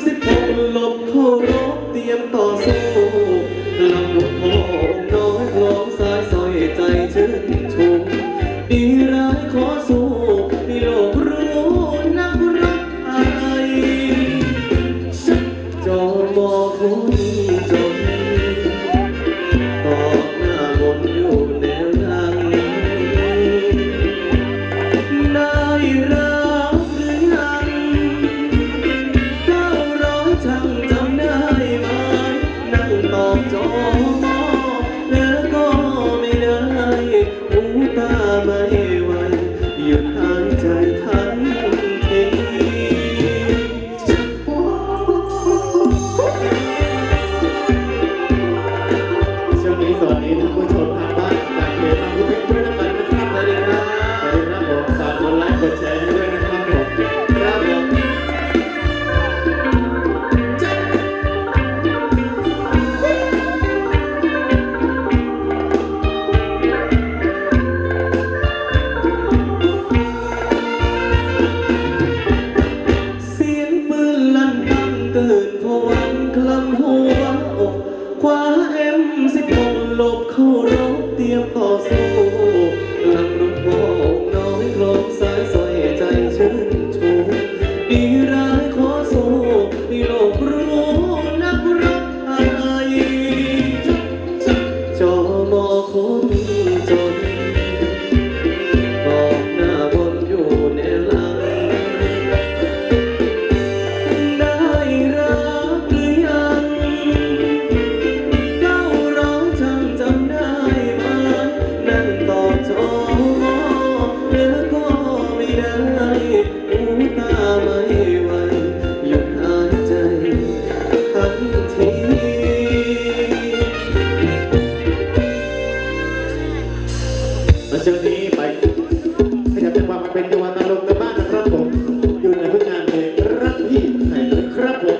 16หลบเข้ารบเตรียมต่อสู้ลำลูกพ่อน้อยคล้องสายสร้อยใจชื่นชูดีร้ายขอสู้ให้โลกรู้นักรักไทยจอมอคนจนตอกหน้ามนอยู่แนวหลังได้รักหรือยัง900ช่างจำได้ไหมนั่งตอบจอมอแล้วก็ไม่ได้หูตาไม่ไหวหยุดหายใจทันทีช่วงนี้สวัสดีท่านผู้ชมทางบ้านต่างเพจทางผู้ชมด้วยนะครับสวัสดีครับสวัสดีครับผมฝากกดไลค์กดแชร์ให้ด้วยนะครับผมครับผมเสียงปืนลั่นตั้งตื่นผวังคลำหัวอกคว้าM16หลบเข้ารบเตรียมต่อสู้หลังลูกพ่อน้อยคล้องสายสร้อยใจชื่นชูดีร้ายขอสู้ให้โลกรู้นักรักไทยจอมอคนจนบอกหน้าบนอยู่แนวหลังได้รักหรือยัง900ช่างจำได้ไหมนั่งตอบจอมอแล้วก็ไม่ได้หูตาไม่ไหวหยุดหายใจทันทีมาเชิญนี้ไปขยับจังหวะมาเป็นจังหวะตลกในบ้านนะครับผมอยู่ในผลงานเพลงรักพี่ให้เลยครับผม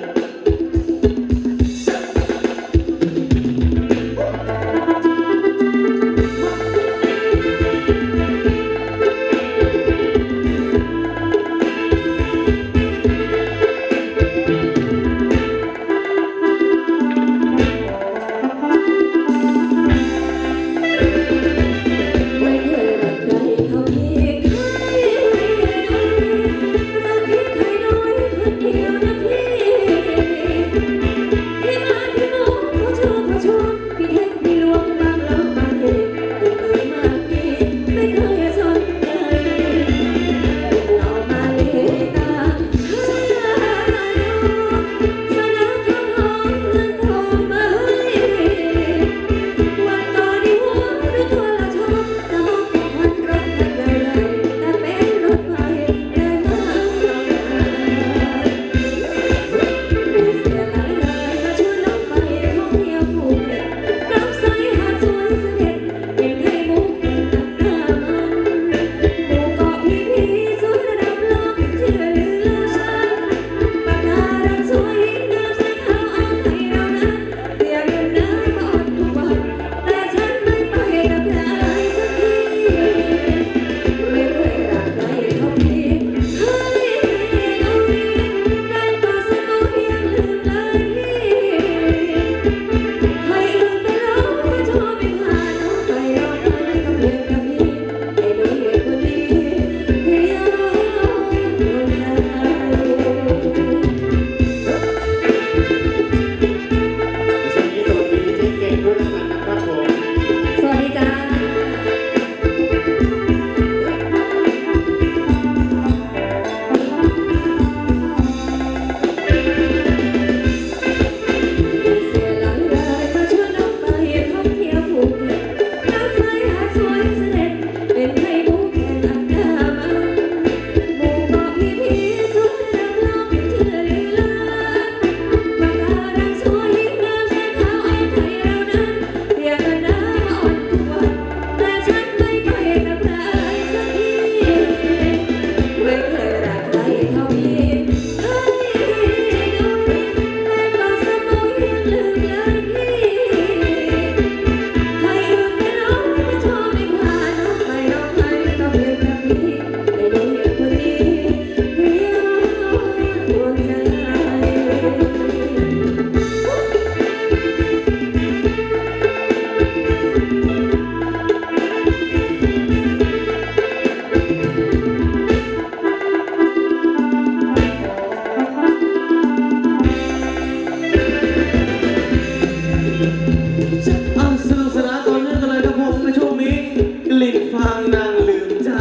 เสนุกสนานต่อเนื่องกันเลยครับผมในช่วงนี้กลิ่นฟางนางลืมจ้า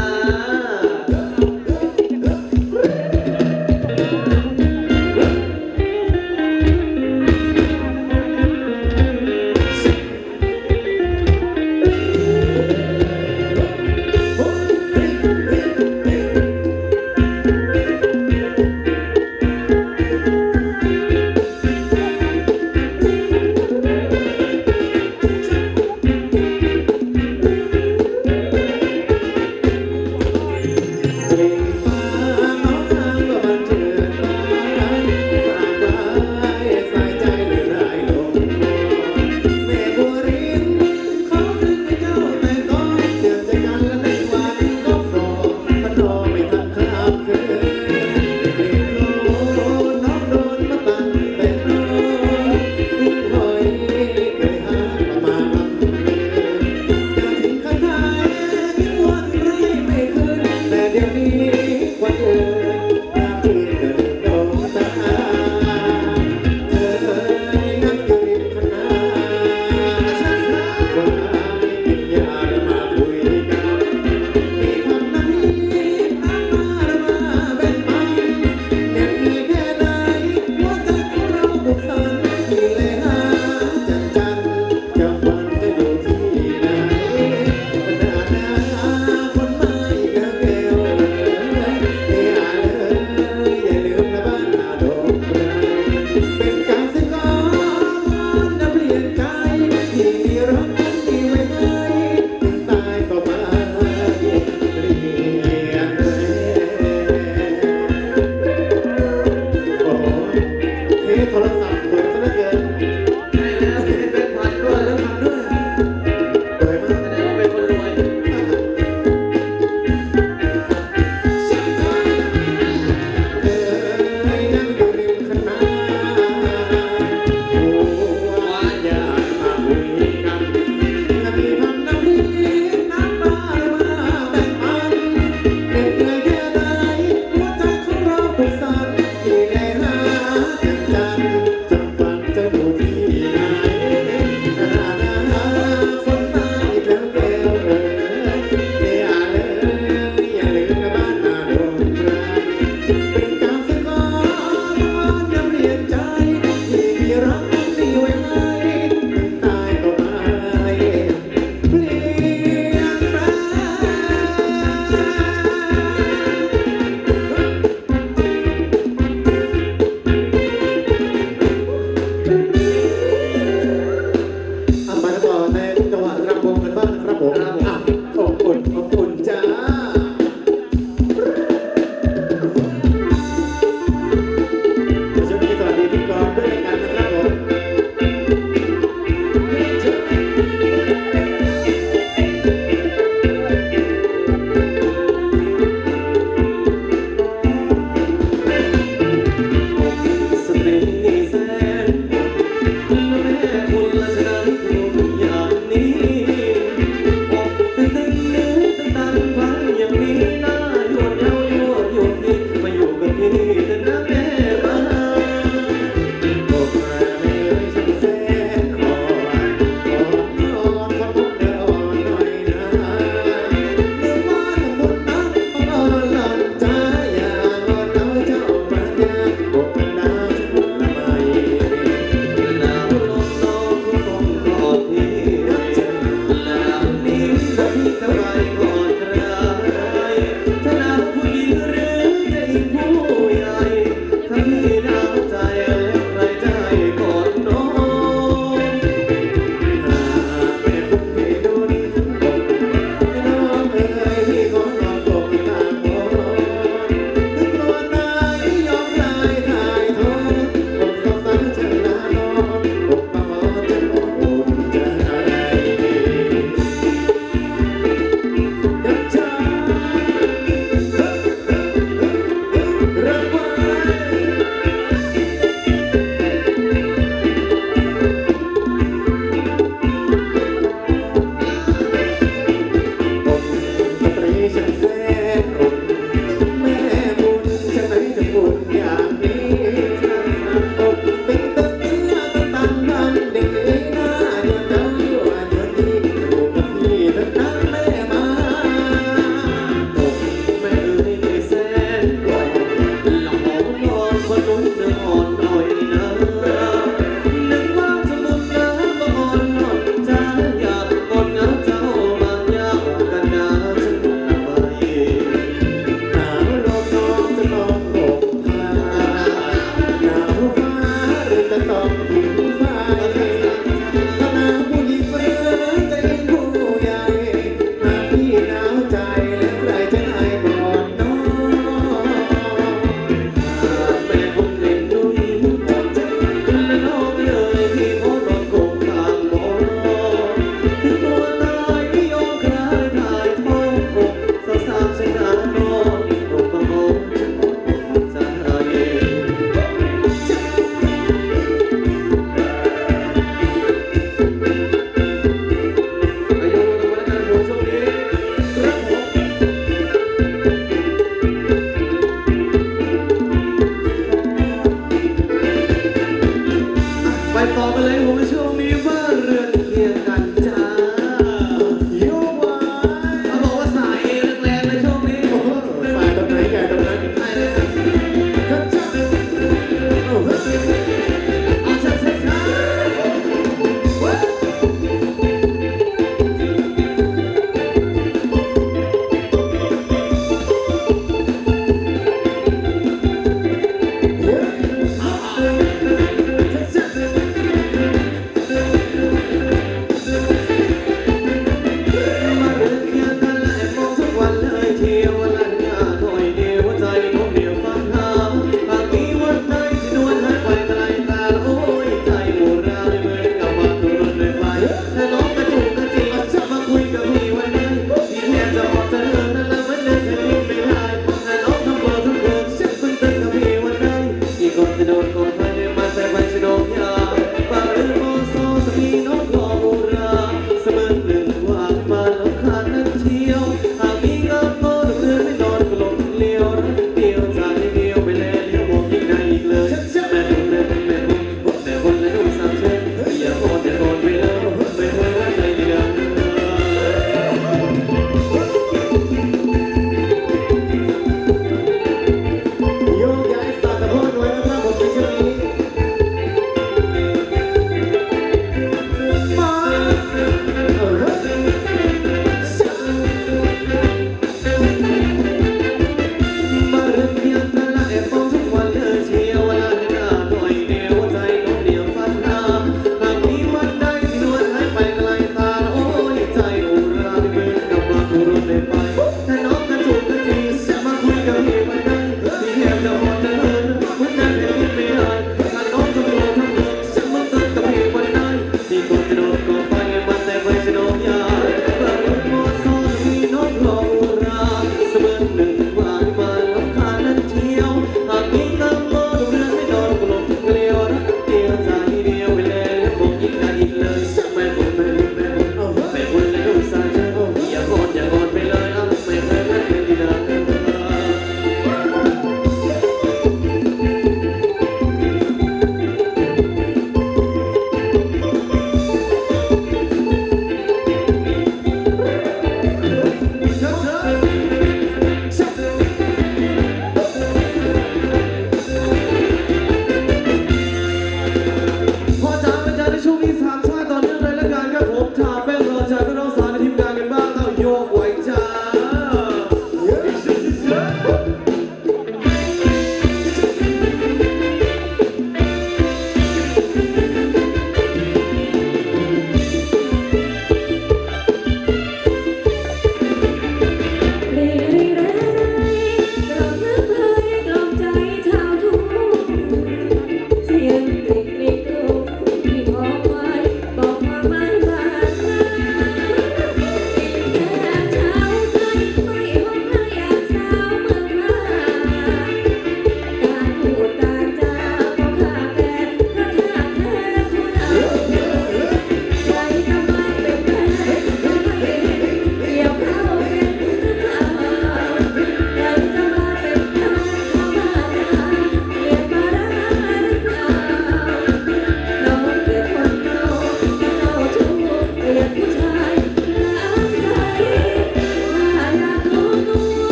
กอย่างนี้อกตึงตึงเนื้อตึงตังดังเด็กเอ้ยหน้าเดี๋ยวเจ้าอยู่เดี๋ยวนี้อยู่กับพี่ทั้งนั้นแม่มาอกแม่เอ๋ยแสนกว่าหลอกนอนคนนุ่นเนื้ออ่อนหน่อยนะนึกว่าจะบุญน้ำบ่อ่อนนอนจ้าอยากอ่อนงาเจ้ามาอยากกันนาฉันไปหนาวลมน้องจะนอนอกผ้า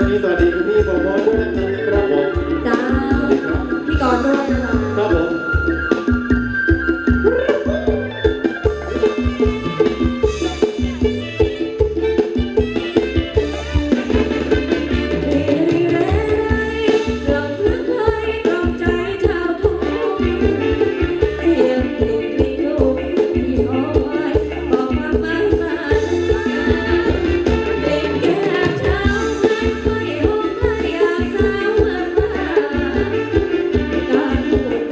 นี้สวัสดีคุณพี่บอบอด้วยนะครับผมจ้าพี่กรณ์ด้วยนะคะครับผมรีรีเรไรกลับเพื่อใครกลับใจชาวทุ่งเสียงปลุกที่ลูกที่หอไว้บอกมาบ้านบ้านเด็กแก่เช้าไม่ห้องใครอยากสาวเหมือนว่าการพูด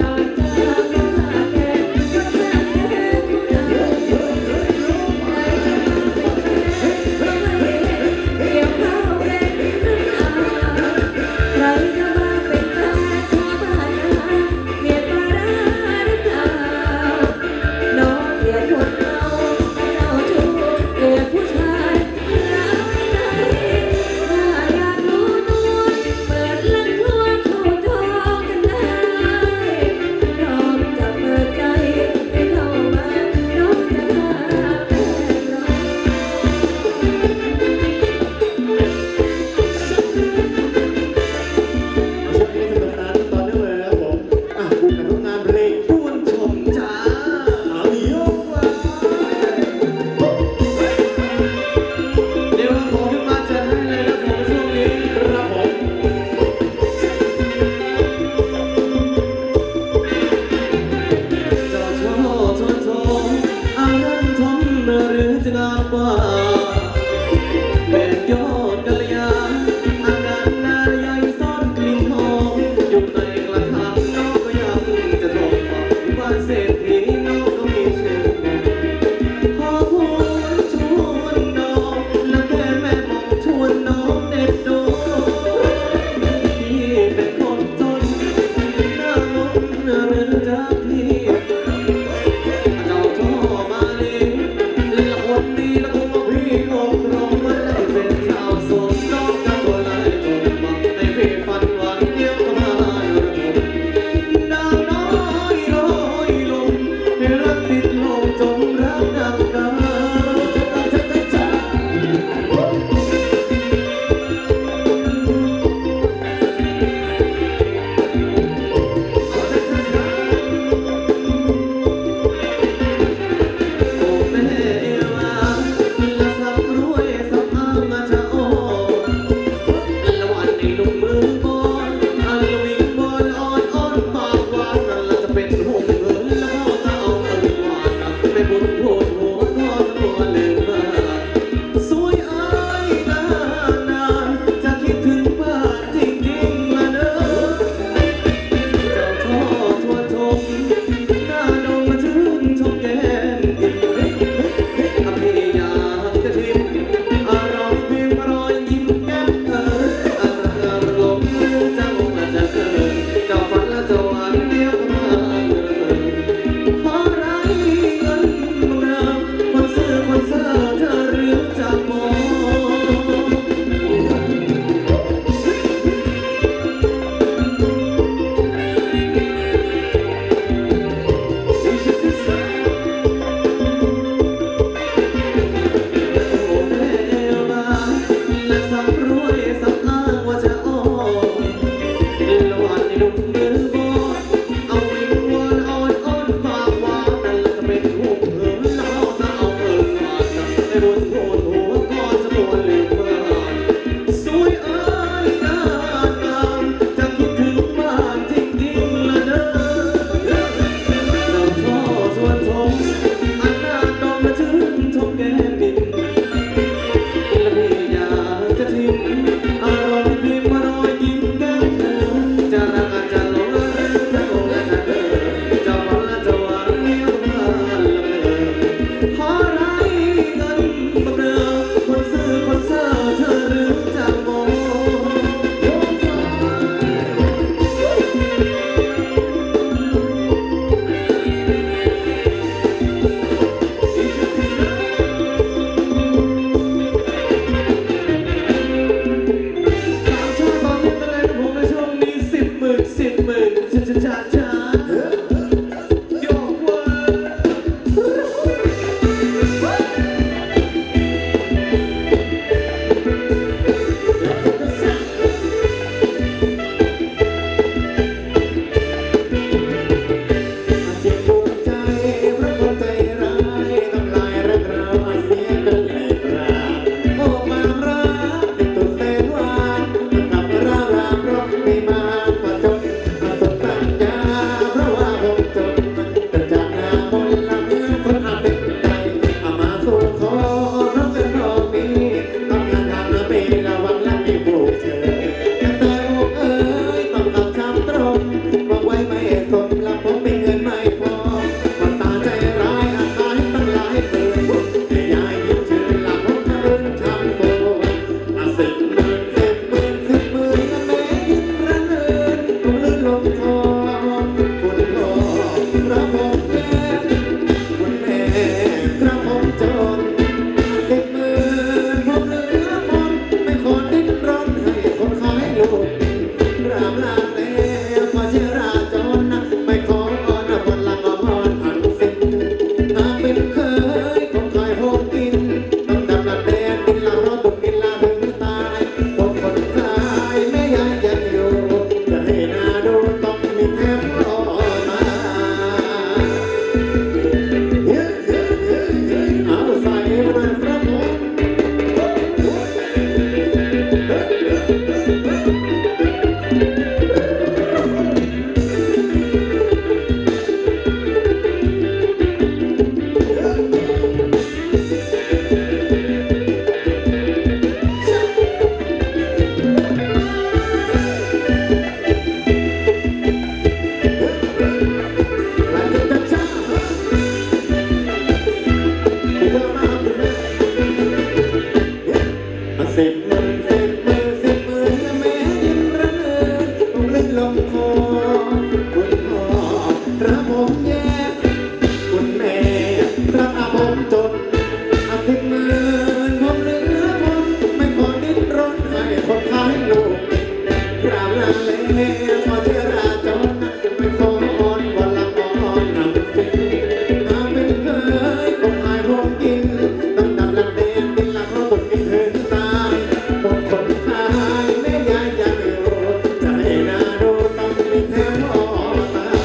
แล้วพอเจราจรไม่ขออ่อนวันละอ่อนนำฟิมาเป็นเคยก็พายพร้อมกินต้องดำลังแดงกินละเพราะตกกินถึงตายหมดคนทายแม่ยายยังอยู่จะให้นาดูต้องมีแถวอ่อนตา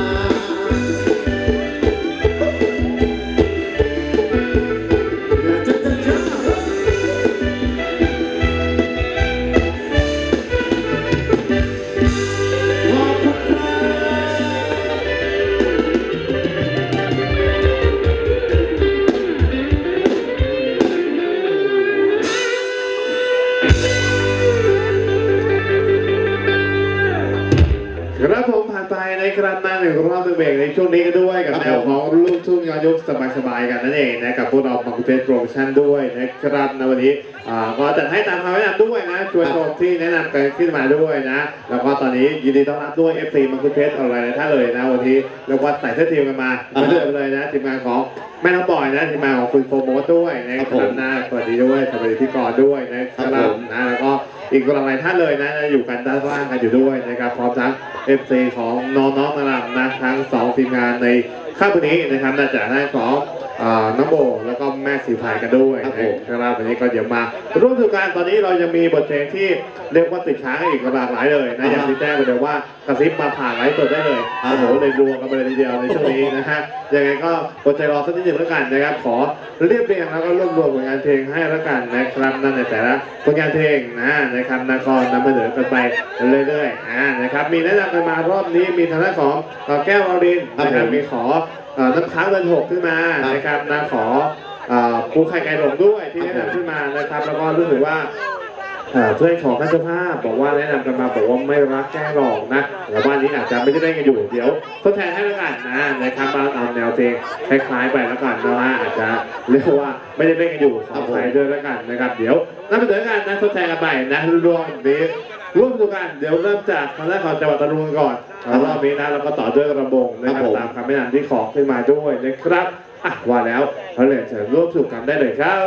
ครับผมผ่านไปในครั้งหน้าหนึ่งรอบหนึ่งเบรกในช่วงนี้กันด้วยกับแนวของลูกทุ่งย้อนยุคสบายๆกันนั่นเองนะกับพวกเราบังคุเพชรโปรโมชั่นด้วยนะครับในวันนี้ก็จัดให้ตามคำแนะนำด้วยนะชวนชมที่แนะนำกันขึ้นมาด้วยนะแล้วก็ตอนนี้ยินดีต้อนรับด้วย FC บังคุเพชรอะไรท่านเลยนะวันนี้แล้วก็ใส่เสื้อทีมกันมาไม่เลือกเลยนะทีมงานของแม่น้องบอยนะทีมงานของคุณโฟร์โมสด้วยนะครับนะสวัสดีด้วยสวัสดีพี่กรด้วยนะครับนะแล้วก็อีกหลายท่านเลยนะอยู่กันด้านล่างกันอยู่ด้วยนะครับพร้อมทั้ง FC ของน้องๆนะครับนะทั้ง2ทีมงานในค่ำวันนี้นะครับน่าจะได้ของน้องโบแล้วก็แม่สีพายกันด้วยนะครับวันนี้ก็เดี๋ยวมาร่วมสนุกกันตอนนี้เรายังมีบทเพลงที่เรียกว่าติดค้างอีกหลากหลายเลยนะอย่างที่แจ้งไปเดี๋ยวว่ากระซิบมาผ่านไลฟ์สดได้เลยโอ้โหเลยรวมกันไปเลยทีเดียวในช่วงนี้นะฮะยังไงก็อดใจรอสักนิดหนึ่งแล้วกันนะครับขอเรียบเรียงแล้วก็รวบรวมผลงานเพลงให้แล้วกันนะครับนั่นในแต่ละผลงานเพลงนะครับนครนำมาเสนอกันไปเรื่อยๆนะครับมีแนะนำกันมารอบนี้มีทางด้านของแก้ววรินทร์นะครับมีขอน้ำค้างเดือน6ขึ้นมานะครับนะขอปูไข่ไก่หลงด้วยที่แนะนำขึ้นมานะครับแล้วก็รู้สึกว่าเพื่อนของท่านเจ้าภาพบอกว่าแนะนำกันมาบอกว่าไม่รักแกล้งหลอกนะแต่ว่านี้อาจจะไม่ได้เล่นกันอยู่เดี๋ยวทดแทนให้แล้วกันนะครับมาเอาแนวเพลงคล้ายๆไปแล้วกันนะฮะอาจจะเรียกว่าไม่ได้เล่นกันอยู่ขอใส่ด้วยแล้วกันนะครับเดี๋ยวนั่นเป็นเรื่องกันนะทดแทนกันไปนะรวมนี้ร่วมดูกันเดี๋ยวเริ่มจากทางด้านของจังหวัดตรังก่อนรอบนี้นะแล้วก็ต่อด้วยระบงนะครับตามคำแนะนำที่ขอขึ้นมาด้วยนะครับว่าแล้วเราเลยจะร่วมสนุกกันได้เลยครับ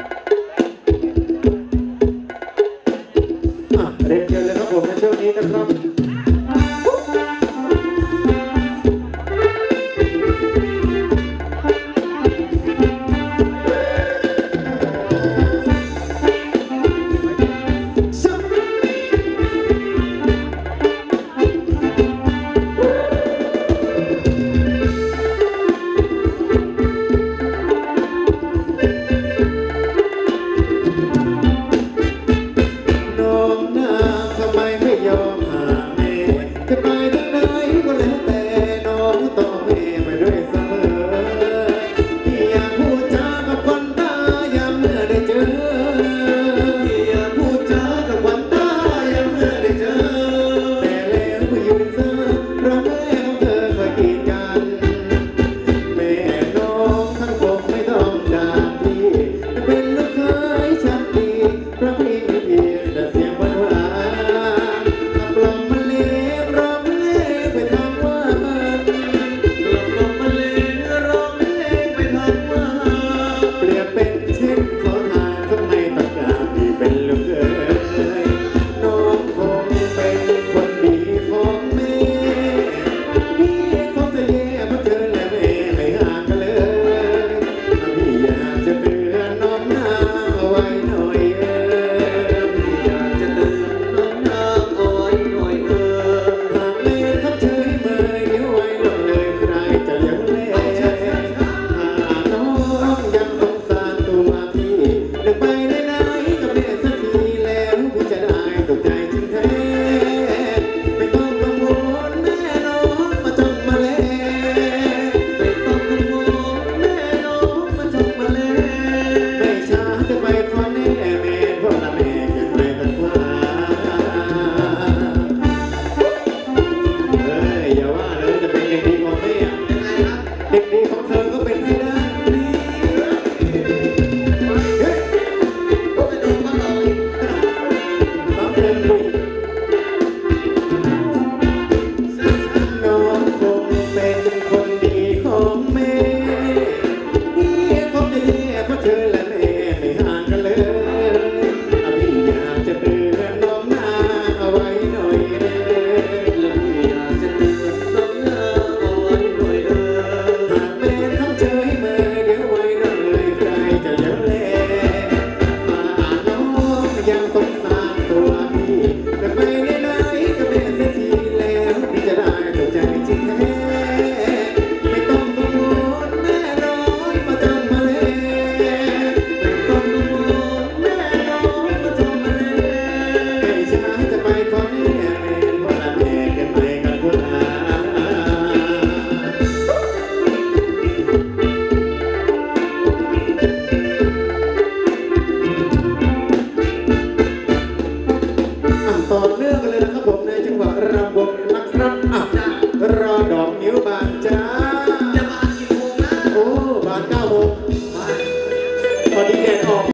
เรียนเชิญเลยครับผมในช่วงนี้นะครับ